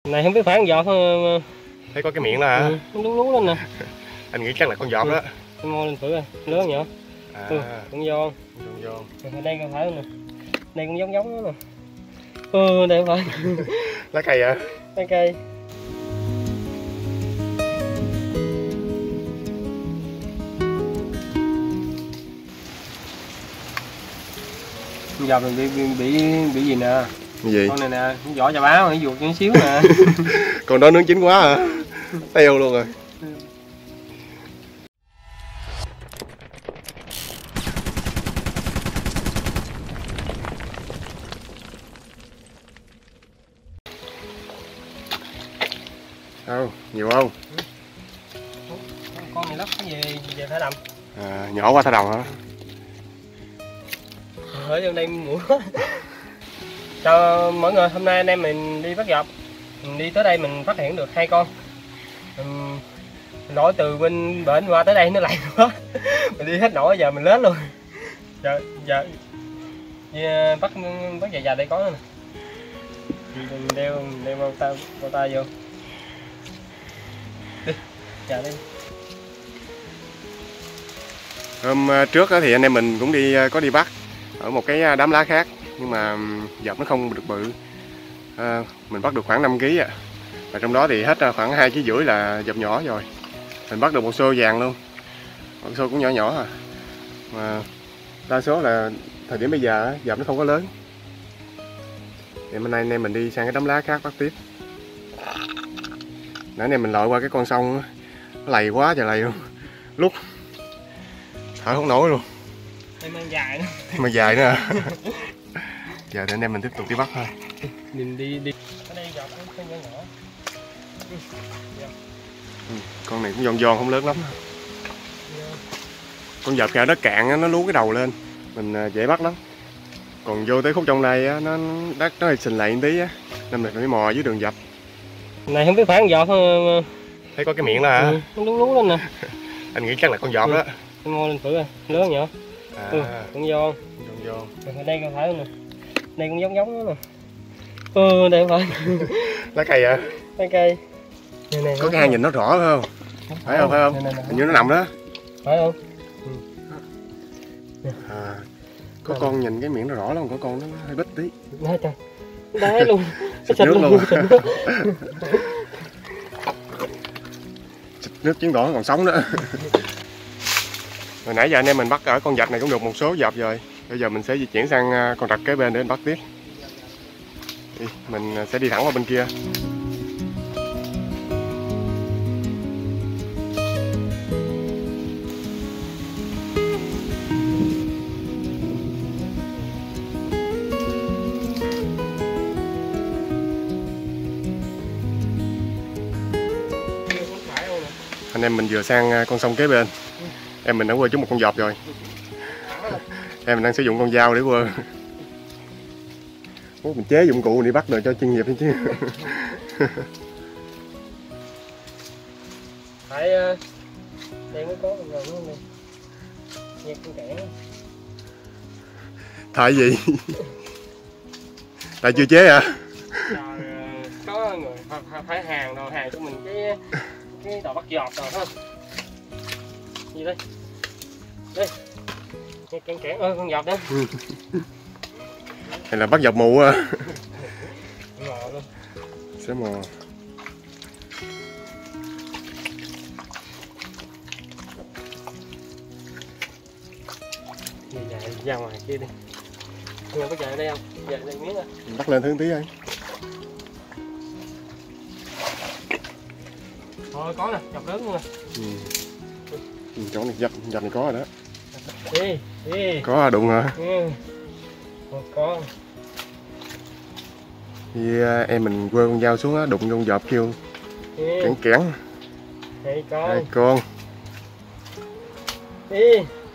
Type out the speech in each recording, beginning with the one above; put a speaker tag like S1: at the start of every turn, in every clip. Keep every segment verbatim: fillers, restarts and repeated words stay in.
S1: Này không biết phải con giọt không?
S2: Thấy có cái miệng đó hả?
S1: Ừ, nó lú lú lên nè.
S2: Anh nghĩ chắc là con giọt ừ. đó.
S1: Em mò lên thử coi, lớn nhỏ.
S2: À,
S1: ừ, con giòn.
S2: con giòn.
S1: Ở đây không phải nè. Đây cũng giống giống đó nè. Ừ, đây không phải.
S2: Lá cây hả?
S1: Lá cây. Con giọt mình bị bị bị, bị gì nè?
S2: Cái gì?
S1: Con này nè, con vỏ chà bá mà nó ruột chút xíu nè.
S2: Con đó nướng chín quá hả? Teo luôn rồi. Đâu, nhiều không?
S1: Con này lắm, cái gì về thả đầm.
S2: À, nhỏ quá thả đồng hả?
S1: Ở trong đây mũi quá. Chào mọi người, hôm nay anh em mình đi bắt giọt. Mình đi tới đây mình phát hiện được hai con. Mình nổi từ bên bển qua tới đây nó lạnh quá. Mình đi hết nổi giờ mình lớn luôn. Giờ giờ bắt bắt dài dài đây có nữa nè. Mình đeo đeo bao tay bao tay vô. Đi, giờ đi.
S2: Hôm trước thì anh em mình cũng đi có đi bắt ở một cái đám lá khác, nhưng mà giọt nó không được bự. À, mình bắt được khoảng năm ký ạ. Và trong đó thì hết khoảng hai ký rưỡi là giọt nhỏ rồi. Mình bắt được một xô vàng luôn. Một xô cũng nhỏ nhỏ à. Mà đa số là thời điểm bây giờ giọt nó không có lớn. Thì hôm nay anh em mình đi sang cái đám lá khác bắt tiếp. Nãy anh em mình lội qua cái con sông nó lầy quá trời lầy luôn. Lúc thở không nổi luôn.
S1: Em mang dài nữa.
S2: Mà dài nữa à. Giờ thì anh em mình tiếp tục đi bắt thôi.
S1: Mình đi đi. Ở đây giọt nó nhỏ nhỏ.
S2: Ừ, con này cũng giòn giòn không lớn lắm. Con giọt kìa đất cạn nó lú cái đầu lên, mình dễ bắt lắm. Còn vô tới khúc trong này nó đất nó hơi sình lại một tí á, nên mình phải mò dưới đường dập.
S1: Này không biết phải con giọt không?
S2: Thấy có cái miệng đó hả?
S1: Ừ, nó lú lú lên nè.
S2: Anh nghĩ chắc là con giọt ừ. đó.
S1: Em mò lên thử coi, lớn nhỏ.
S2: À,
S1: ừ, con giòn.
S2: Giòn giòn.
S1: Ở đây không phải nè. Đây cũng giống giống đó nè. Ừ, đây không phải.
S2: Lá cây hả?
S1: Lá cây. Này, này,
S2: có cái hang nhìn nó rõ phải không? Không phải không, phải không? Này, này, này, hình như nó nằm đó.
S1: Phải không?
S2: Ừ. À, có này. Con nhìn cái miệng nó rõ lắm, có con nó hơi bít tí.
S1: Đấy trời. Đá luôn.
S2: Xịt nước luôn. Xịt nước chuyến đỏ còn sống nữa. Hồi nãy giờ anh em mình bắt ở con vạch này cũng được một số vạch rồi. Bây giờ mình sẽ di chuyển sang con rạch kế bên để mình bắt tiếp. Đi, mình sẽ đi thẳng qua bên kia. Anh em mình vừa sang con sông kế bên. Em mình đã quơ trúng một con vọt rồi. Em mình đang sử dụng con dao để quơ. Ủa, mình chế dụng cụ để bắt được cho chuyên nghiệp chứ.
S1: Tại đây mới có con rồi này. Nhặt con kẻ.
S2: Tại gì? Tại chưa chế hả?
S1: Rồi có người phải hàng rồi, hàng cho mình cái cái tàu bắt giọt rồi phải không? Gì đây? Đây. Cái kẹn kẹn ơi con giọt đó.
S2: Hay là bắt giọt mù à?
S1: Mò luôn.
S2: Sẽ mò.
S1: Dài dài ra ngoài kia đi. Người có dài ở đây không? Dài đây miếng à.
S2: Bắt lên thứ tí ơi.
S1: Thôi có nè, chọc lớn luôn nè.
S2: Ừ. Chỗ này dập, dập này có rồi đó.
S1: Đi, đi.
S2: Có đụng hả?
S1: Ừ. Có.
S2: Thì em mình quơ con dao xuống á, đụng con dọp kêu ừ. Kẽn kẽn.
S1: Hai con.
S2: Hai con.
S1: Đi.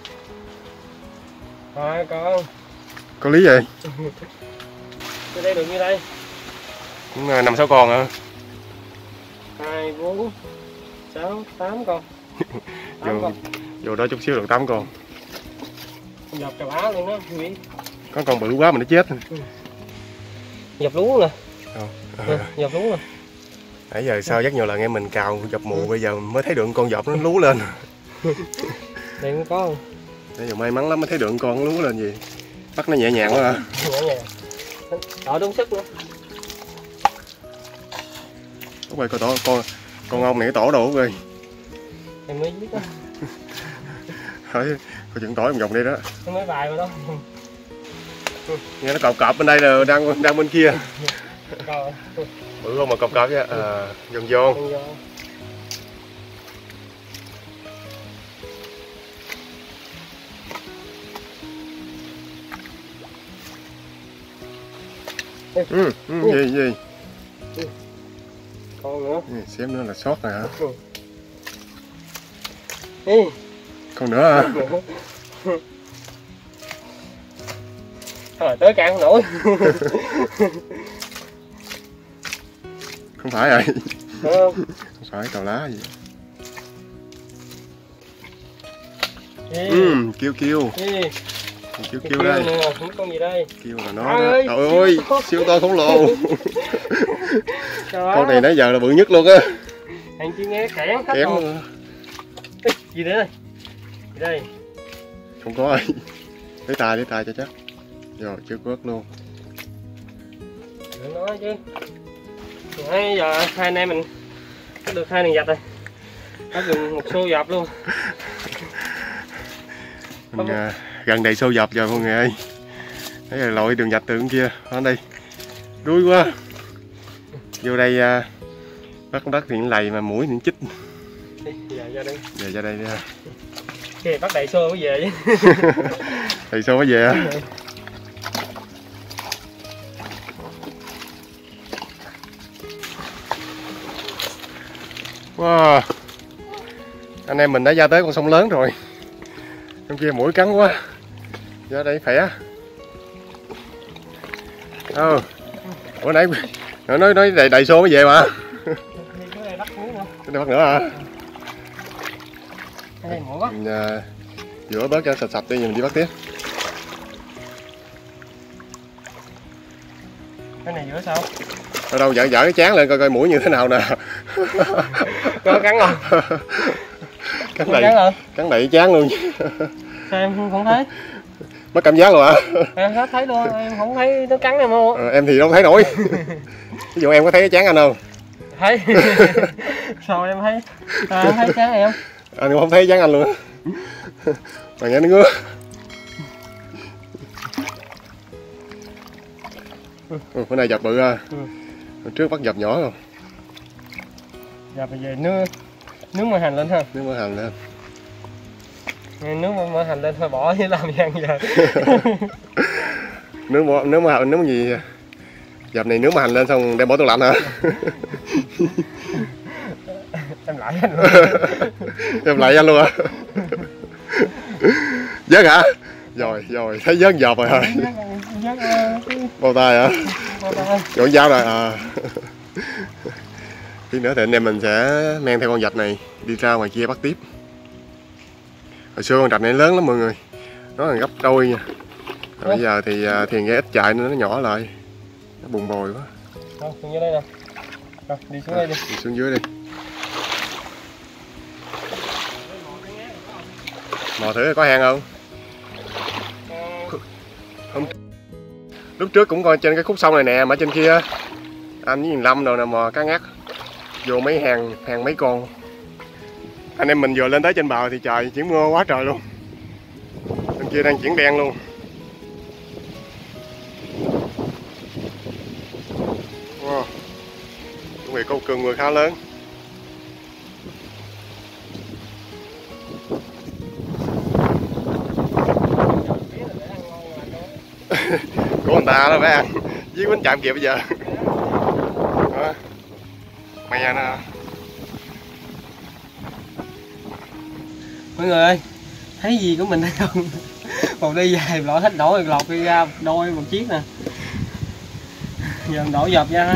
S1: Hai con.
S2: Có lý vậy?
S1: Cái đây được như đây.
S2: Cũng năm sáu con hả?
S1: Hai, bốn, sáu, tám con.
S2: Vô, con. Vô đó chút xíu được tám con.
S1: Dọc chà bá luôn đó, Nguyễn.
S2: Có con bự quá mà nó chết.
S1: Ừ. Dọc lú nè.
S2: À.
S1: Ừ, dọc lú nè.
S2: Nãy giờ sao rất nhiều lần em mình cào dọc mù, bây giờ mới thấy được con dọc nó lú lên.
S1: Đây cũng có không?
S2: Bây giờ may mắn lắm mới thấy được con lú lên gì. Bắt nó nhẹ nhàng quá à.
S1: Nhẹ nhàng. Đỡ đúng sức nữa.
S2: Út ơi, con tổ con con ong này cái tổ đồ Út ơi.
S1: Em mới giết đó.
S2: Hỏi coi chuyện tỏi vòng đây đó.
S1: Nó mới vài rồi đó.
S2: Nghe nó cọp cọp bên đây là đang đang bên kia.
S1: Rồi.
S2: Bự không mà cọp cọp chứ. À, vòng vô. Ừ, ừ, gì gì
S1: Con nữa.
S2: ừ, xem nữa là sót rồi hả?
S1: Ừ.
S2: Con nữa hả?
S1: Thôi tới cạn không nổi.
S2: Không phải rồi.
S1: Không.
S2: Không phải cào lá gì.
S1: Ừ.
S2: Ừ, kêu kêu.
S1: Ừ.
S2: Kêu kêu đây.
S1: Nè, con gì đây?
S2: Kêu là nó đó. Trời ơi, siêu to khổng lồ. Con này nãy giờ là bự nhất luôn á.
S1: Anh chỉ nghe kẽn hết
S2: Kém
S1: rồi.
S2: luôn.
S1: Ê, gì nữa đây? Gì đây?
S2: Không có ơi. Lấy tay lấy tay cho chắc. Rồi chưa quất luôn.
S1: Đừng nói chứ. Nãy giờ hai anh em mình có được hai đường dạch rồi. Có gần một xô dọc luôn.
S2: Mình à, gần đầy xô dọc rồi mọi người ơi. Thấy là lội đường dạch từ bên kia. Ở đây. Đuối quá. Vô đây à, bắt đất thì lầy mà mũi thì chích.
S1: Đi, giờ ra đây.
S2: Về ra đây đi ha.
S1: Kìa bắt đầy xô mới về chứ.
S2: Đầy xô mới về á. Wow. Anh em mình đã ra tới con sông lớn rồi. Trong kia mũi cắn quá. Ra đây khỏe. Ờ. Bữa nãy nói nói, nói đầy, đầy xô mới về mà.
S1: Cái này bắt muối nữa.
S2: Cái này bắt nữa hả?
S1: Cái này muối quá.
S2: Mình uh, rửa bớt cho sạch sạch đi rồi mình đi bắt tiếp.
S1: Cái này rửa sao?
S2: Ở đâu dở dở cái chán lên coi coi mũi như thế nào nè.
S1: Có cắn không?
S2: Cắn đầy, cắn đầy chán luôn.
S1: Sao em không thấy?
S2: Mất cảm giác luôn hả?
S1: Em hết thấy luôn, em không thấy nó cắn em không?
S2: Ờ, em thì không thấy nổi. Ví dụ em có thấy cái chán anh không?
S1: Thấy. Sao em thấy? À, em thấy chán em.
S2: Anh cũng không thấy chán anh luôn á. Mà nghe nó ngứa. Ừ, bữa nay dập bự ha.
S1: Ừ.
S2: Hồi trước bắt dập nhỏ không?
S1: Giờ bây giờ nước nước mỡ hành lên ha.
S2: Nước mỡ hành lên.
S1: Nước mỡ hành lên thôi bỏ chứ làm gì ăn giờ.
S2: Nước mỡ nước mỡ hành nước gì? Dập này nước mỡ hành lên xong đem bỏ tủ lạnh hả?
S1: Em lại anh luôn.
S2: Em lại anh luôn hả? Vớt hả? Rồi rồi thấy vớt dập rồi hả? Bao tay hả? Gọn dao rồi à. Tí nữa thì anh em mình sẽ men theo con vạch này đi ra ngoài kia bắt tiếp. Hồi xưa con rạch này lớn lắm mọi người, nó là gấp đôi nha. Rồi bây giờ thì thuyền ghe ít chạy nên nó nhỏ lại, nó bùn bồi quá.
S1: Thôi, xuống dưới đây nè. Rồi, đi xuống à, đây đi.
S2: Đi xuống dưới đi. Mò thử có hang không? Không. Lúc trước cũng coi trên cái khúc sông này nè, mà trên kia anh với thằng Lâm rồi nè mò cá ngắt vô mấy hàng hàng mấy con. Anh em mình vừa lên tới trên bờ thì trời chuyển mưa quá trời luôn. Bên kia đang chuyển đen luôn. Wow. Chuẩn bị có một cơn mưa khá lớn. Của người ta đó phải ăn. Với bánh chạm kìa bây giờ. Đó. Mè nè.
S1: Mọi người ơi, thấy gì của mình hay không? Còn đi dài lọ thích đổ lọt đi ra đôi một chiếc nè. Giờ đổ dập ra.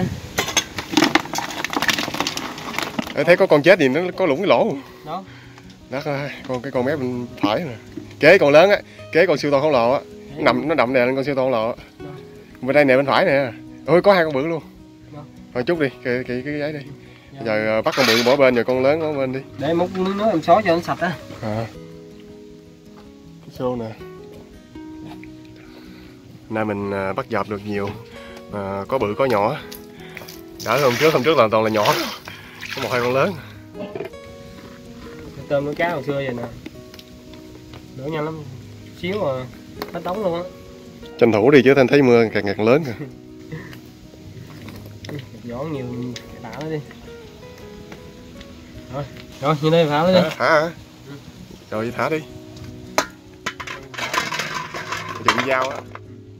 S2: Em thấy có con chết gì nó có lủng cái lỗ.
S1: Đó.
S2: Đó con cái con mép bên phải nè. Kế con lớn á, kế con siêu to khổng lồ á. Nó nằm nó đậm đè lên con siêu to khổng lồ á. Bên đây nè bên phải nè. Ôi có hai con bự luôn. Đó. Thôi chút đi, kệ kệ cái giấy đi. Giờ bắt con bự bỏ bên rồi con lớn bỏ bên đi.
S1: Để múc nước nước em xối cho nó sạch á.
S2: À. Cái xô nè. Nay mình bắt dọc được nhiều, à, có bự có nhỏ. Đã hôm trước hôm trước là toàn là nhỏ, có một hai con lớn.
S1: Tôm với cá hồi xưa vậy nè, đỡ nhanh lắm, xíu mà hết đóng luôn á.
S2: Tranh thủ đi chứ thanh thấy mưa càng ngày càng lớn kìa.
S1: Giỏ nhiều thả nó đi. Rồi, rồi như đây thả nó đi.
S2: Thả hả? Rồi thả đi. Dựng dao á.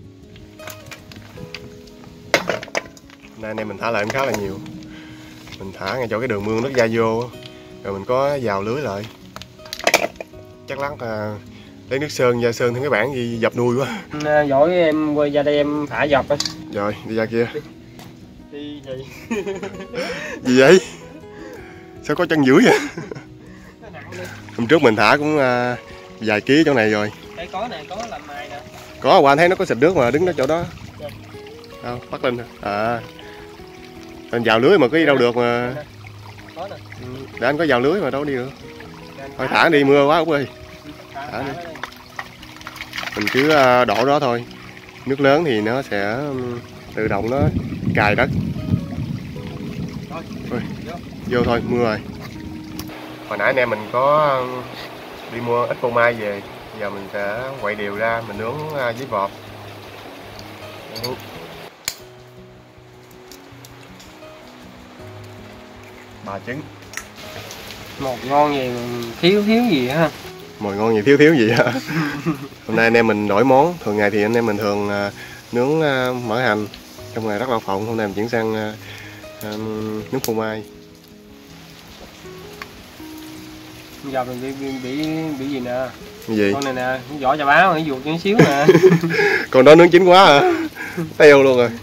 S2: Nay nay mình thả lại cũng khá là nhiều. Mình thả ngay chỗ cái đường mương nước ra vô, rồi mình có vào lưới lại. Chắc lát là lấy nước sơn ra sơn thêm cái bảng gì dập nuôi quá.
S1: Giỏi em quay ra đây em thả dọc á.
S2: Rồi đi ra kia.
S1: Đi gì?
S2: Gì vậy? Sao có chân dưới vậy? Hôm trước mình thả cũng uh, vài ký chỗ này rồi.
S1: Đây có nè, có làm mài nè.
S2: Có, qua anh thấy nó có xịt nước mà đứng đó chỗ đó. Đâu, bắt lên. À. Anh vào lưới mà có đi đâu được mà.
S1: Có nè.
S2: Để anh có vào lưới mà đâu đi được. Thôi thả đi, mưa quá Út ơi. Thả đi. Mình cứ đổ đó thôi. Nước lớn thì nó sẽ tự động nó cài đất. Ôi, vô thôi, mưa rồi. Hồi nãy anh em mình có đi mua ít phô mai về. Giờ mình sẽ quậy đều ra, mình nướng với bột. Ba trứng.
S1: Một ngon gì thiếu thiếu gì ha.
S2: Mồi ngon gì thiếu thiếu gì hả? Hôm nay anh em mình đổi món. Thường ngày thì anh em mình thường uh, nướng uh, mỡ hành. Trong ngày rất là phộng. Hôm nay mình chuyển sang uh, uh, nướng phô mai.
S1: Giờ mình bị bị bị, bị gì nè?
S2: Cái gì?
S1: Con này nè, vỏ chà bá mà ruột chút xíu nè.
S2: Con đó nướng chín quá hả? Teo luôn rồi.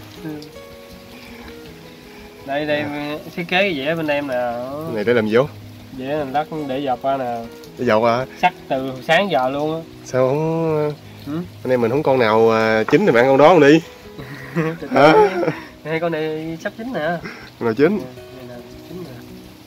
S1: Đây đây thiết kế dẻ bên em nè.
S2: Này để làm dấu.
S1: Dẻ làm đất để dọc qua nè.
S2: Để dầu à?
S1: Sắc từ sáng giờ luôn á.
S2: Sao không?
S1: Ừ?
S2: Anh em mình không con nào chín thì bạn con đó không đi. Hả?
S1: Hai con này sắp chín nè.
S2: Con nào chín?
S1: Này nè, chín nè.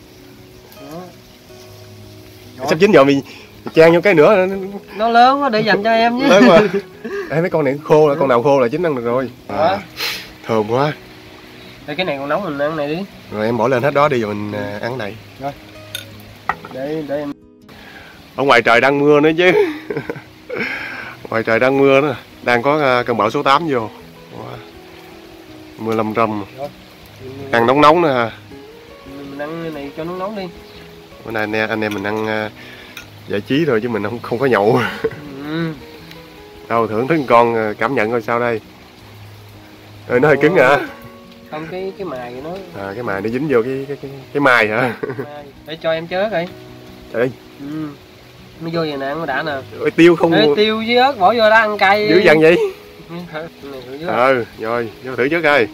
S1: Đó.
S2: Sắp chín rồi mình chan vô cái nữa.
S1: Nó lớn quá để dành cho em nhé.
S2: Lớn quá. Ê, mấy con này khô là con nào khô là chín ăn được rồi. À, thơm quá.
S1: Đây cái này còn nóng mình ăn này đi.
S2: Rồi em bỏ lên hết đó đi rồi mình à, ăn này.
S1: Rồi. Để để em.
S2: Ở ngoài trời đang mưa nữa chứ. Ngoài trời đang mưa nữa, đang có cơn bão số tám vô. Wow. Mưa lâm râm. Đang nóng nóng nữa ha.
S1: Mình ăn cái này cho nó nóng đi.
S2: Bữa nay anh em, anh em mình ăn uh, giải trí thôi chứ mình không không có nhậu.
S1: Ừ.
S2: Đâu thưởng thức con cảm nhận coi sao đây. Ê, nó hơi cứng hả?
S1: Không cái cái mài của nó.
S2: À, cái mài nó dính vô cái cái cái, cái mai hả?
S1: Để cho em chớ coi.
S2: Đây.
S1: Ừ. Nó vô vậy nè, nó đã nè.
S2: Ôi, tiêu không.
S1: Ê, tiêu với ớt bỏ vô đó ăn cay.
S2: Dữ dằn vậy?
S1: Ừ,
S2: rồi, vô thử trước coi.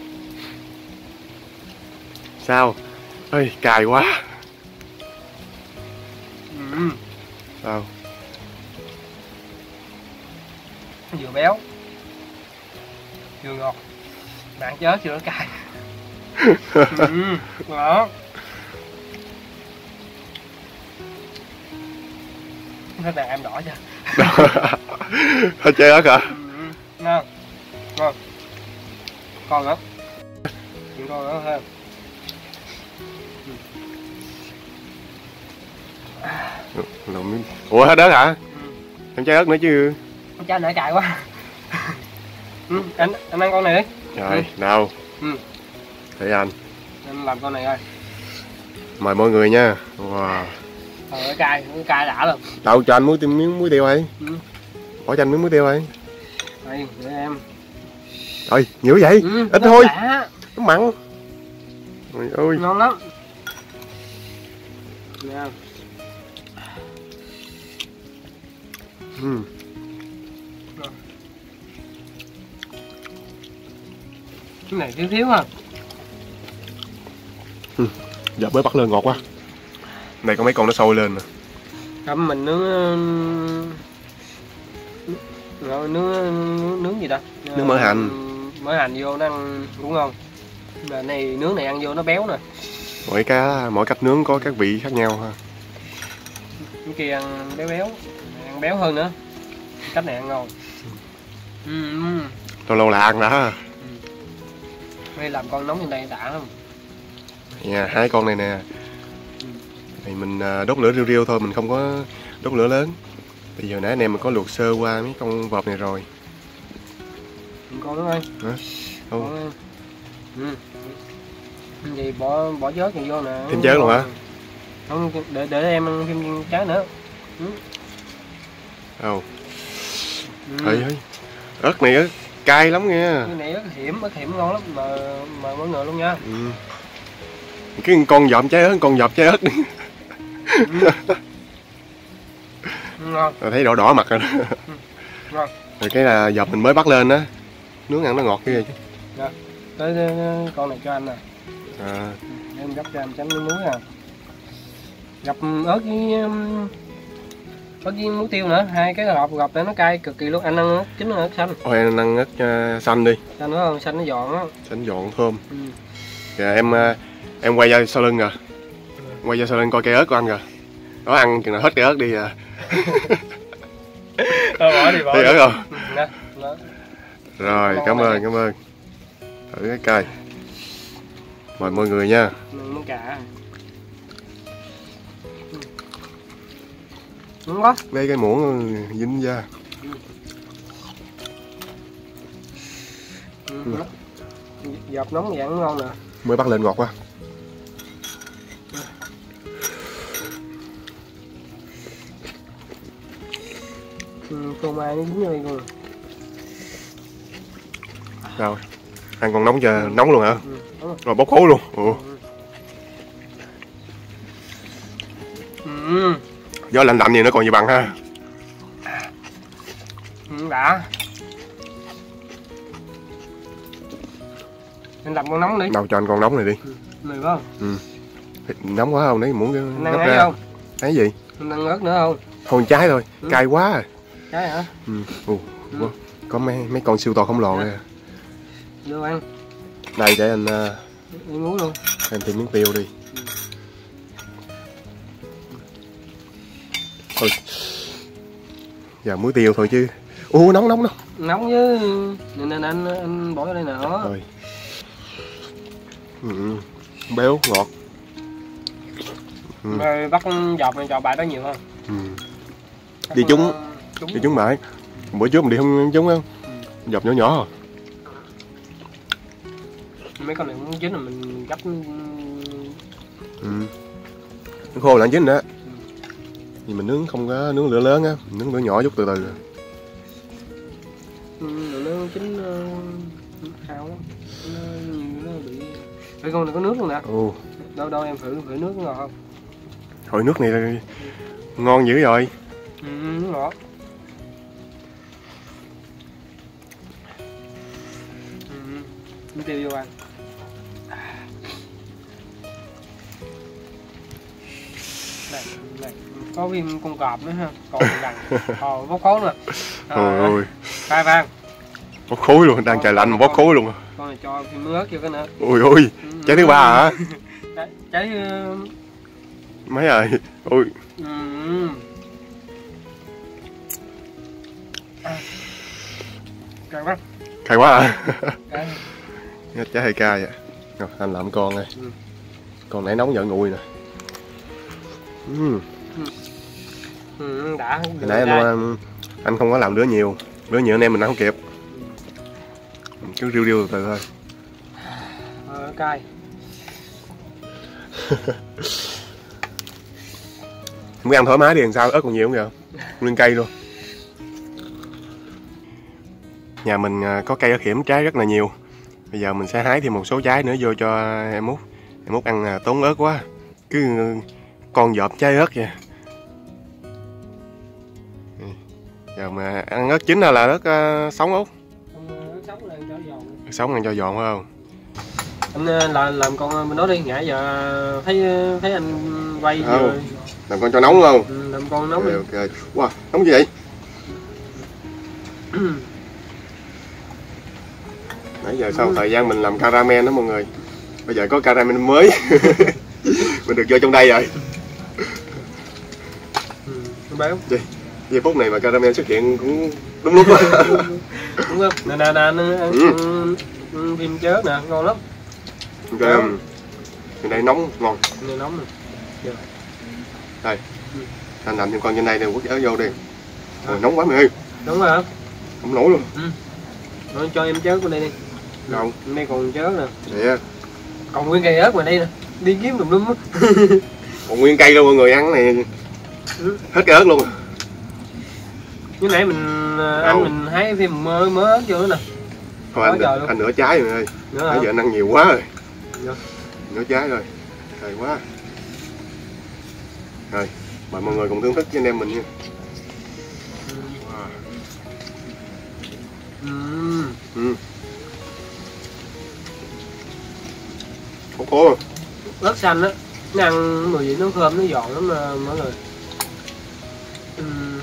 S2: Sao? Ơi, cay quá.
S1: Ừ.
S2: Sao?
S1: Vừa béo vừa ngọt, bạn chớ chưa nó cay. Ừ, đó. Thế này em đỏ chưa?
S2: Hơi chơi ớt hả?
S1: Ừ, ngon, ngon. Còn nữa, còn nữa ha.
S2: Ủa hết ớt hả? Ừ. Em chơi ớt nữa chứ.
S1: Cha nãy cay quá. Ừ, anh anh ăn con này đi.
S2: Rồi,
S1: ừ.
S2: nào.
S1: Ừ.
S2: Để anh.
S1: Em làm con này coi.
S2: Mời mọi người nha. Wow.
S1: Ờ, cái cay, cái cay đã rồi.
S2: Đâu cho anh muối tiêu miếng muối tiêu ấy.
S1: Ừ.
S2: Bỏ cho anh miếng muối tiêu ấy.
S1: Đây, để em.
S2: Rồi, nhiều vậy?
S1: Ừ,
S2: ít thôi.
S1: Đã.
S2: Nó mặn. Ôi ơi.
S1: Ngon lắm. Nè.
S2: Ừ.
S1: Cái này thiếu thiếu ha.
S2: Ừ. Giờ mới bắt lên ngọt quá. Này có mấy con nó sôi lên nè.
S1: Không mình nướng rồi nướng nướng, nướng gì ta?
S2: Nướng mỡ hành.
S1: Mỡ hành vô nó ăn cũng ngon. Mà này nướng này ăn vô nó béo nè.
S2: Mỗi cá mỗi cách nướng có các vị khác nhau ha.
S1: Cái kia ăn béo béo, ăn béo hơn nữa. Cách này ăn ngon. Ừ.
S2: Lâu lâu là ăn đã.
S1: Hay làm con nóng trên đây đã không?
S2: Nha, hai con này nè. Thì mình đốt lửa riu riu thôi, mình không có đốt lửa lớn. Bây giờ nãy anh em mình có luộc sơ qua mấy con vọp này rồi.
S1: Con đó ơi.
S2: Hả? Không.
S1: Ừ. Vậy bỏ bỏ vớt gì vô nè.
S2: Thêm chớt luôn hả?
S1: Không, để để em ăn thêm trái nữa. Ừ.
S2: Ồ. Thôi thôi. Ớt này ớt cay lắm nha.
S1: Cái này ớt hiểm, ớt hiểm ngon lắm mà mà mọi người luôn nha.
S2: Ừ. Cái con dọm trái ớt, con dọp trái ớt đi.
S1: Ừ. Ngon.
S2: Rồi thấy đỏ đỏ mặt rồi đó.
S1: Ừ. Ngon.
S2: Rồi cái là dọp mình mới bắt lên đó. Nướng ăn nó ngọt ghê chứ.
S1: Dạ. Tới con này cho anh nè.
S2: À.
S1: Em gấp cho anh chấm nước muối nè. Gặp ớt với ớt với muối tiêu nữa, hai cái hộp gọt để nó cay cực kỳ luôn. Anh ăn ớt chín ớt xanh.
S2: Ôi anh ăn ớt uh, xanh đi.
S1: Xanh nữa không? Xanh nó giòn á.
S2: Xanh giòn thơm.
S1: Ừ.
S2: Kìa em uh, em quay ra sau lưng rồi. Quay ra sau lưng coi cây ớt của anh rồi. Đó ăn chừng nào hết cây ớt đi à.
S1: Thôi bỏ đi bỏ.
S2: Thấy ớt không?
S1: Nè, đó.
S2: Rồi, cảm ơn, cảm ơn. Thử cái cây. Mời mọi người nha.
S1: Món cà. Đúng quá.
S2: Lấy cái muỗng dính ra.
S1: Ừ. Dọc nóng dạng ngon nè.
S2: Mới bắt lên ngọt quá.
S1: Ừ, phô mai nó dính vô đây luôn.
S2: Rồi, ăn còn nóng giờ nóng luôn hả?
S1: Ừ, rồi.
S2: Rồi bốc khối luôn. Ủa.
S1: Ừ.
S2: Gió lạnh lạnh gì nó còn gì bằng ha.
S1: Ừ, đã. Anh làm con nóng đi.
S2: Đâu cho anh con nóng này đi.
S1: Ừ. Mày phải không?
S2: Ừ. Nóng quá không? Lấy muỗng
S1: Anh
S2: gấp
S1: ăn
S2: ra.
S1: không?
S2: Thấy gì?
S1: Anh ăn ớt nữa không?
S2: Thôi trái thôi,
S1: Ừ.
S2: cay quá à.
S1: Trái hả?
S2: Ừ. Ủa,
S1: Ừ.
S2: có mấy mấy con siêu to khổng lồ
S1: Dạ.
S2: đây.
S1: Đưa ăn.
S2: Đây để anh uh,
S1: Đi muối luôn.
S2: em thêm miếng tiêu đi.
S1: Ừ.
S2: Thôi. Giờ muối tiêu thôi chứ. Ủa nóng nóng nóng.
S1: Nóng chứ. Nên anh, anh anh bỏ vô đây nữa.
S2: Rồi. Ừ. Béo ngọt. Ừ.
S1: Rồi bắt dọc này cho bài đó nhiều hơn.
S2: Ừ. Đi trúng.
S1: Trúng.
S2: Đi trúng bãi. Bữa trước mình đi không trúng không?
S1: Ừ.
S2: Dọc nhỏ nhỏ.
S1: Mấy con này cũng chín là mình gấp.
S2: Ừ. Nó khô là chín đó. Vì mình nướng không có nướng lửa lớn á, mình nướng lửa nhỏ chút từ từ.
S1: Ừ, nó chín uh, hao lắm. Nó, nó bị. Cái con này có nước luôn nè.
S2: Ồ.
S1: Đâu đâu em thử thử nước ngọt không?
S2: Hồi nước này là ngon dữ rồi.
S1: Ừ, nước ngọt. Ừ, nước tiêu vô ăn. Này, này, có phim con cọp nữa ha, còn đằng, còn bốc khối nữa.
S2: Trời ơi,
S1: Cay vang.
S2: bốc khối luôn, đang trời lạnh mà bốc khối luôn.
S1: Con này cho phim ớt vô cái nữa.
S2: Ôi ôi, trái thứ ba hả?
S1: Trái, trái uh...
S2: mấy rồi, ôi.
S1: Ừ. À. Cay quá.
S2: Cay quá hả?
S1: Cay.
S2: Trái hơi cay vậy. Rồi, anh làm con đây.
S1: Ừ.
S2: Con nãy nóng vợ nguội nè. Ừ.
S1: Ừ, đã.
S2: Hồi nãy anh, anh không có làm lửa nhiều, lửa nhiều anh em mình ăn không kịp. Mình cứ riu riu từ từ thôi.
S1: Ờ, cay.
S2: Không biết ăn thoải mái đi, làm sao ớt còn nhiều không vậy? Nguyên cây luôn. Nhà mình có cây ớt hiểm trái rất là nhiều. Bây giờ mình sẽ hái thêm một số trái nữa vô cho em Út. Em Út ăn tốn ớt quá. Cứ con dọp trái ớt vậy. Giờ mà ăn ớt chín là ớt uh, sống Út.
S1: Sống là cho giòn.
S2: Sống ăn cho giòn phải không?
S1: Anh làm làm con bên đó đi, nãy giờ thấy thấy anh quay
S2: ừ.
S1: rồi.
S2: Làm con cho nóng không?
S1: Ừ, làm con nóng
S2: okay,
S1: đi.
S2: Ok. Wow, nóng gì vậy? Nãy giờ sau thời gian mình làm caramel đó mọi người. Bây giờ có caramel mới. mình được vô trong đây rồi.
S1: Ừ, béo.
S2: Giây phút này mà caramel xuất hiện cũng đúng lúc.
S1: Đúng không? Nè nè nè, ăn ừ. phim chớt nè, ngon lắm.
S2: Ok, trên đây nóng ngon.
S1: Này nóng nè. Được.
S2: Đây,
S1: ừ.
S2: anh làm thêm con trên đây thì quất ớt vô đi. Rồi, nóng quá mày ơi.
S1: Đúng rồi hả?
S2: Không nổi luôn.
S1: Ừ. Rồi, cho em chớt qua đây đi.
S2: Đâu?
S1: Đây còn chớt nè.
S2: Dạ.
S1: Còn nguyên cây ớt ngoài đây nè. Đi kiếm tùm lum á.
S2: Còn nguyên cây luôn mọi người ăn này.
S1: Ừ.
S2: Hết cái ớt luôn.
S1: Như nãy mình ăn mình hái thêm mớ mớ ớt vô nữa nè.
S2: Thôi anh, được, anh nửa trái rồi ơi. Nãy giờ anh ăn nhiều quá rồi.
S1: Dạ.
S2: Nửa trái rồi. Trời quá. Rồi, mời mọi người cùng thưởng thức với anh em mình nha. Wow.
S1: Ừ.
S2: Ừ. Khổ khổ rồi.
S1: Ớt xanh á, nó ăn mùi vị nó thơm, nó giòn lắm mà mọi người. Ừ.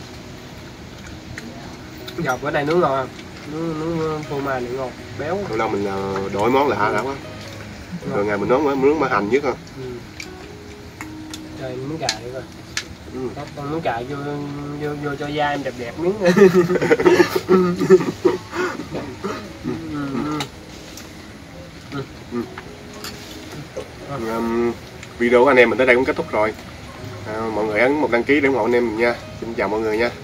S1: Dọc ở đây nướng ngon, nướng nướng phô mai này ngon, béo.
S2: Lâu lâu mình đổi món lạ đã quá. Rồi ngày mình nướng nướng mỡ hành nhất không?
S1: Ừ. Trời miếng cà đi coi.
S2: Ừ.
S1: Có con miếng cà vô vô vô cho da em đẹp đẹp miếng.
S2: Ừ. Ừ. Um, video của anh em mình tới đây cũng kết thúc rồi. À, mọi người ấn một đăng ký để ủng hộ anh em mình nha. Xin chào mọi người nha.